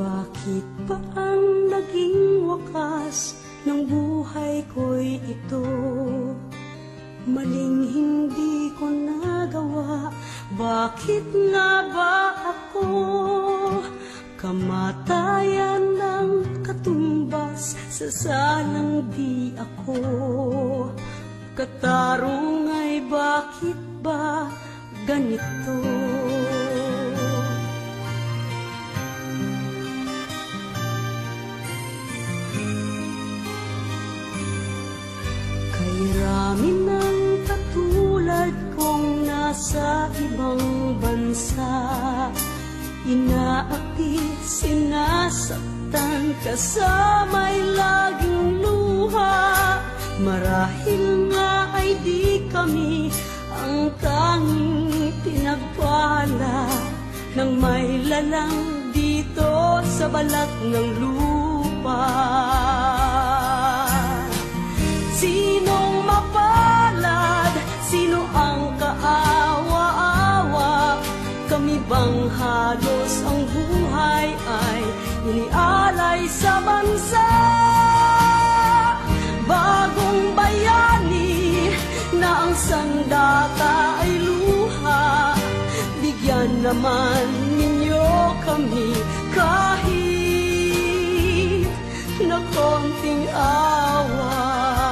Bakit ba ang naging wakas ng buhay ko'y ito? Maling hindi ko nagawa, bakit nga ba ako? Kamatayan ng katumbas, sasalang di ako. Katarong ay bakit ba ganito? Rami ng katulad kong nasa ibang bansa, inaapi, sinasaktan, kasama'y laging luha. Marahil nga ay di kami ang tanging pinagpala ng may lalang dito sa balat ng lupa. Sinong mapalad? Sino ang kaawa-awa? Kami bang halos ang buhay ay inialay sa bansa? Bagong bayani na ang sandata ay luha. Bigyan naman ninyo kami kahit na konting awa.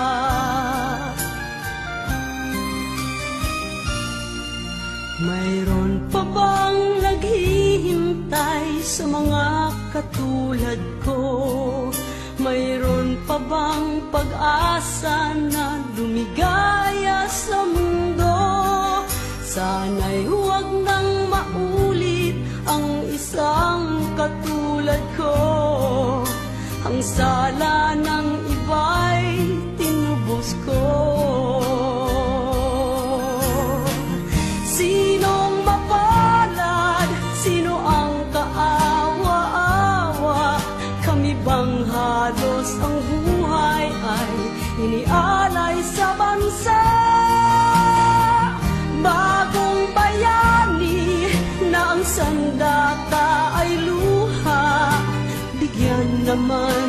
Mayroon pa bang naghihintay sa mga katulad ko? Mayroon pa bang pag-asa na lumigaya sa mundo? Sana'y huwag nang maulit ang isang katulad ko. Ang sala ng iba'y tinubos ko. Sinong mapalad? Sino ang kaawa-awa? Kami bang halos ang buhay ay inialay sa bansa? Bagong bayani na ang sandata ay luha. Bigyan naman